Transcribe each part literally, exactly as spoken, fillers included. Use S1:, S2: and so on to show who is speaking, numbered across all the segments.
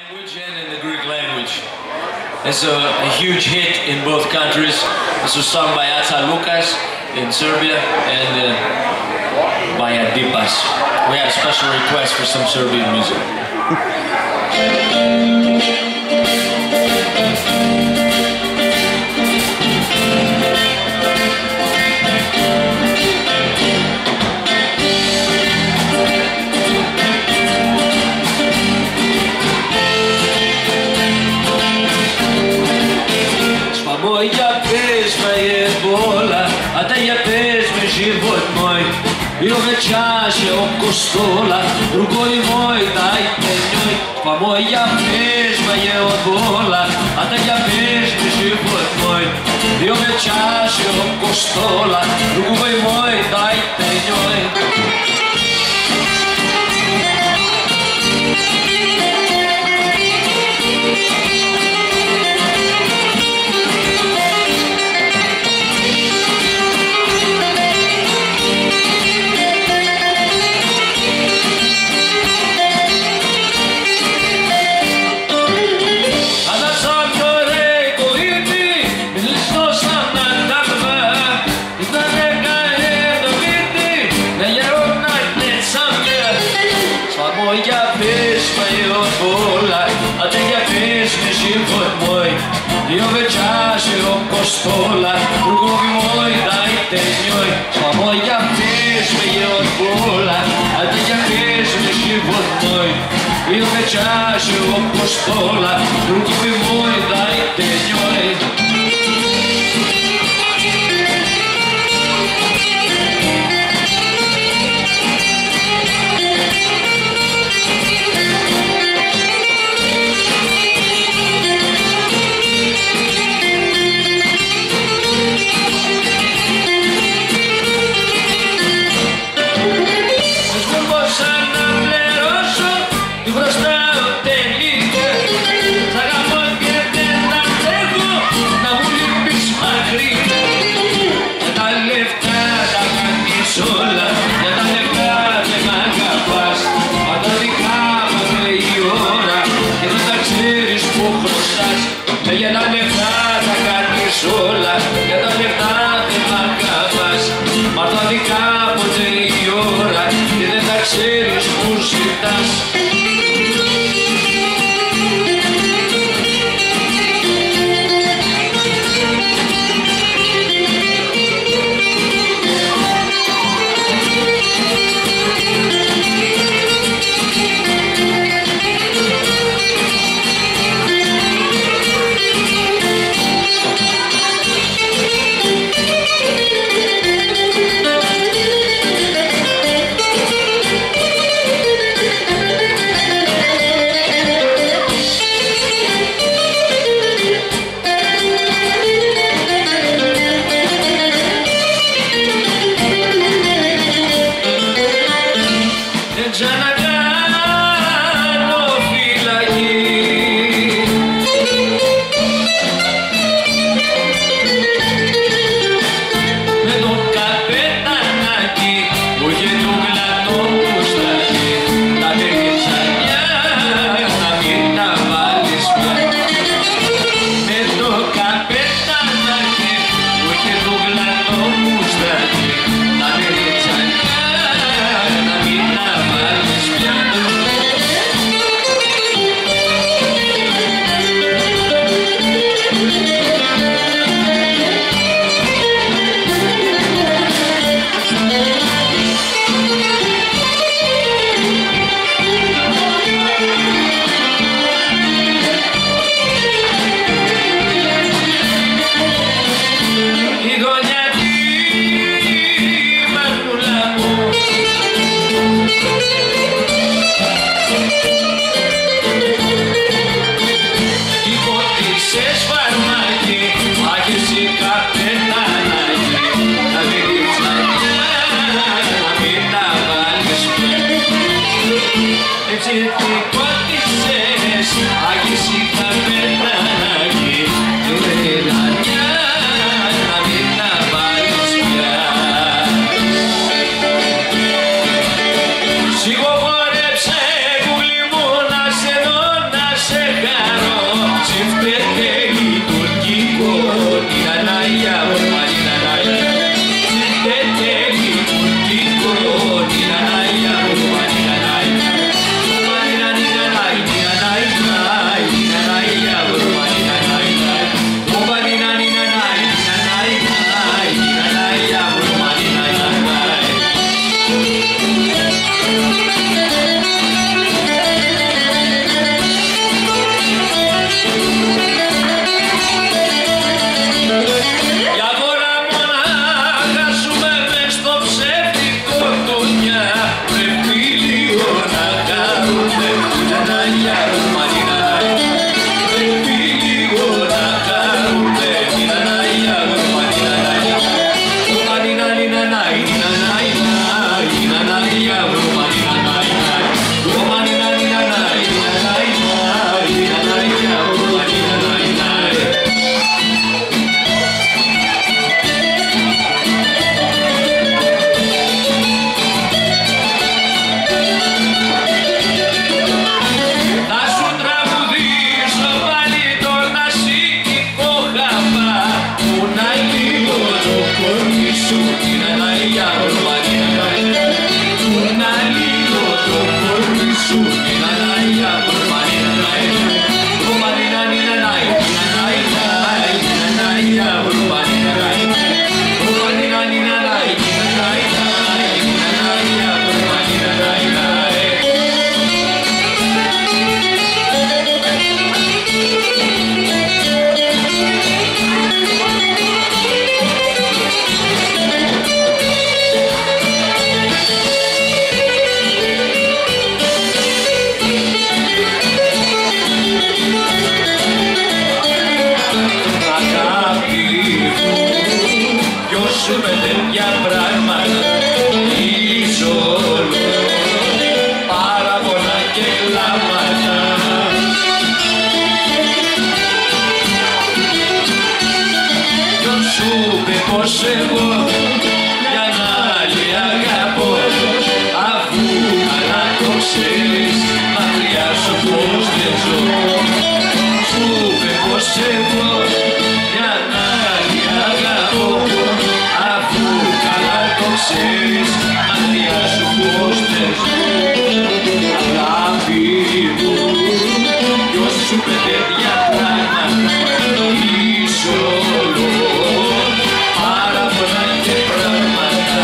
S1: language and in the Greek language. It's a, a huge hit in both countries. This was sung by Lucas in Serbia and uh, by Adipas. We had a special request for some Serbian music.
S2: Για πες με ebola, ata για πες με život moj. Bio me čaše oko stola, drugoj moj dajte njoj. Pa moj ja peš me je ebola, ata ja peš me život moj. Bio me čaše oko stola, drugoj moj dajte njoj. Για πες με ebola, ata για πες με život moj. Dio me čaše oko stola, drugoj moj dajte njoj. Pa moj ja pes me ebola, ata ja pes me život moj. Dio me čaše oko stola, drugoj moj dajte njoj. Για τα λεφτά τα κάνεις όλα, για τα λεφτά δεν μ' αγαπάς. Μα θα δει κάποτε η ώρα και δεν θα ξέρεις που ζητάς. πως εγώ μια άλλη αγαπώ, αφού καλά το ξέρεις, μακριά σου πως δεν ζω. Σου είπε πως εγώ μια άλλη αγαπώ, αφού καλά το ξέρεις, μακριά σου πως δεν ζω. Αγάπη μου, ποιος σου είπε τέτοια πράγματα, είσαι όλο πάρα πολλά και πράγματα.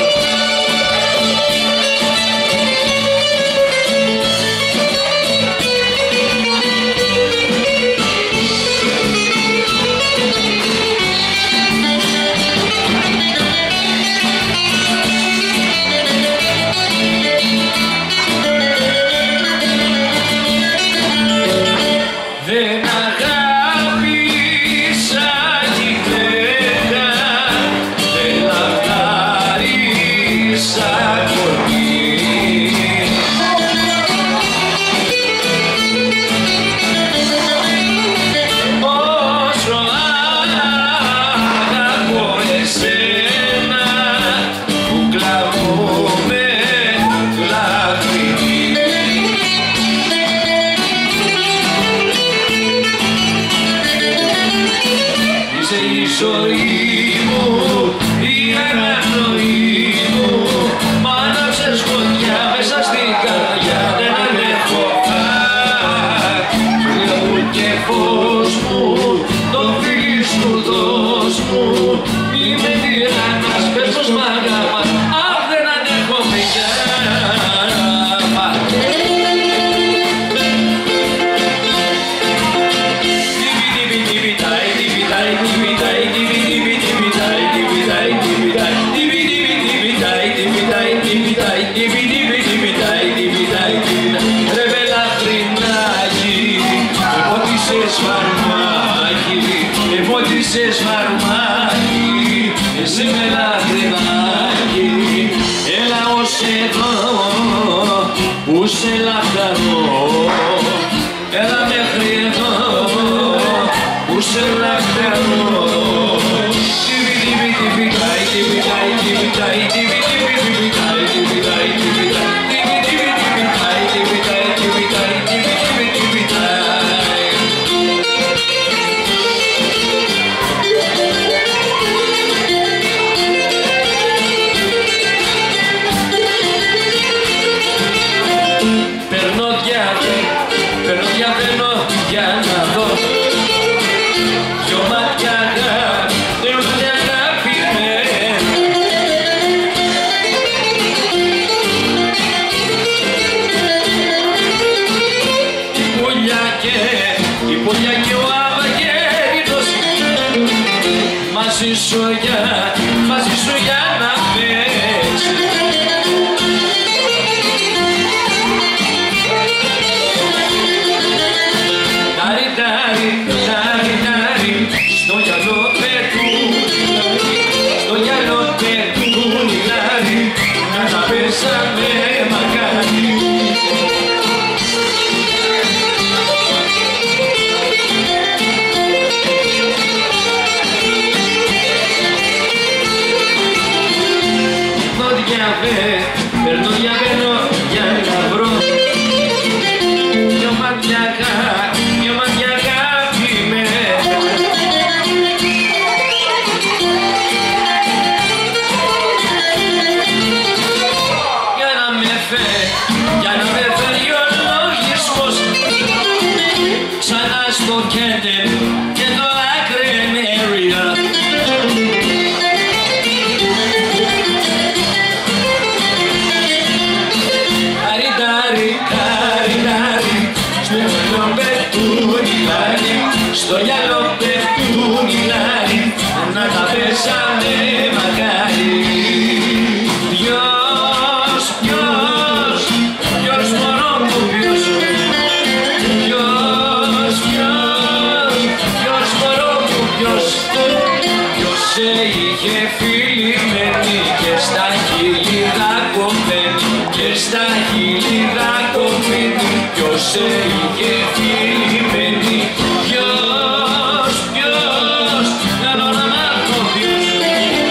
S2: Στο γυαλό πέφτουν οι λάροι, να τα πέσανε μακάρι. Ποιος, ποιος, ποιος μωρό μου ποιος, ποιος, ποιος, ποιος μωρό μου ποιος, ποιος σε είχε φιλημένη και στα χείλη δακωμένη, και στα χείλη δακωμένη, ποιος σε είχε φιλημένη. Ποιος, ποιος, θέλω να μάθω ποιος,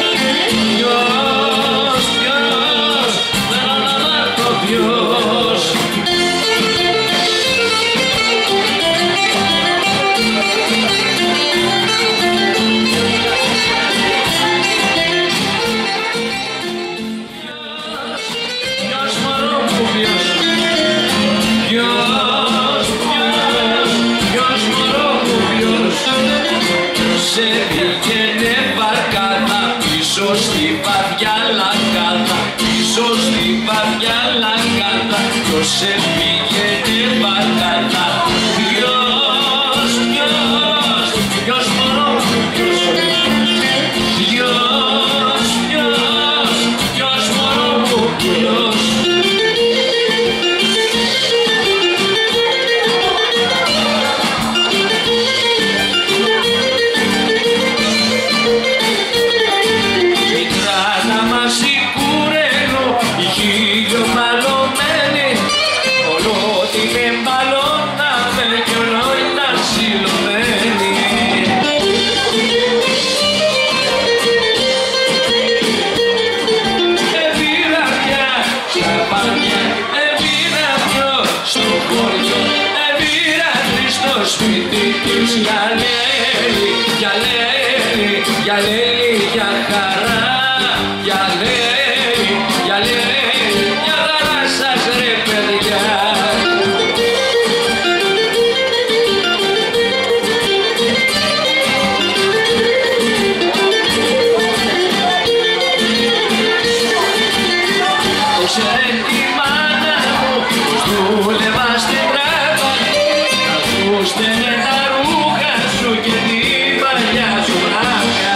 S2: στέλνε τα ρούχα σου και τη παλιά σου βράδια.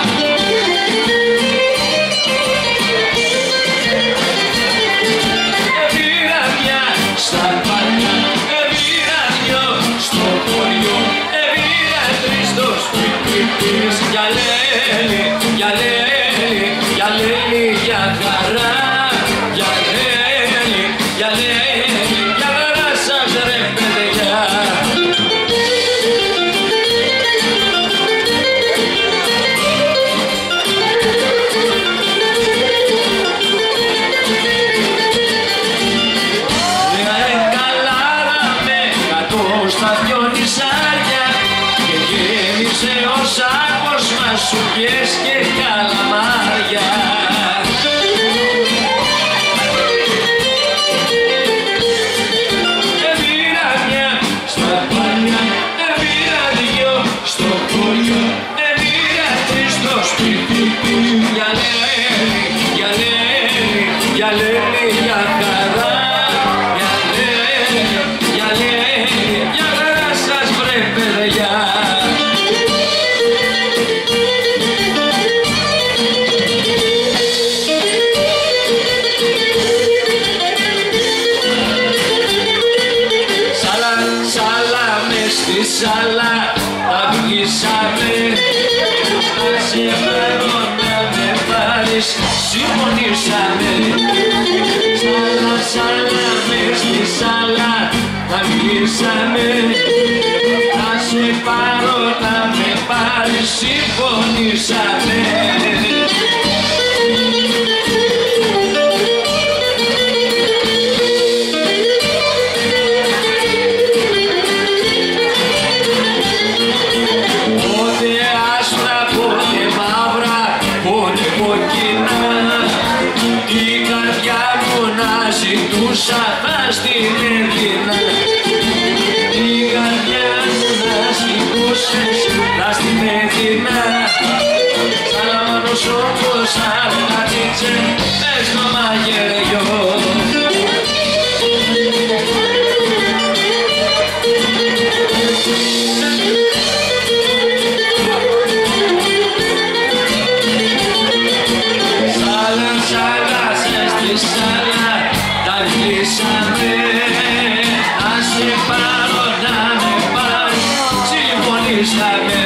S2: Έβηρα μια στα παλιά, έβηρα δυο στο χωριό, έβηρα τρεις στο σπίτι της. Για λέλη, για λέλη, για λέλη, για χαρά. Για λέλη, για λέλη, για χαρά σας ρε παιδιά. Και γέμισε ο σάκος μας σουγιές και καλαμάρια. Έβηρα μια στα παλιά, έβηρα δυο στο χωριό, έβηρα τρεις στο σπίτι. Για λέλη, για λέλη, για λέλη, για χαρά. Για λέλη, για λέλη, για χαρά σας βρε παιδιά. Στη σάλα τα βγήσαμε, να σε φέρω να με πάρεις, συμφωνήσαμε. Σάλα, σάλα, μες στη σάλα τα βγήσαμε, να σε πάρω να με πάρεις, συμφωνήσαμε. Την καρδιά μου να ζητούσα να στην έδινα. Την καρδιά μου να ζητούσες να στην έδινα. Σαλαμάνος όπως αλκατίτσε μες στο μαγειριό. Σάλα, τα βγήσαμε, να σε πάρω να με πάρεις, συμφωνήσαμε.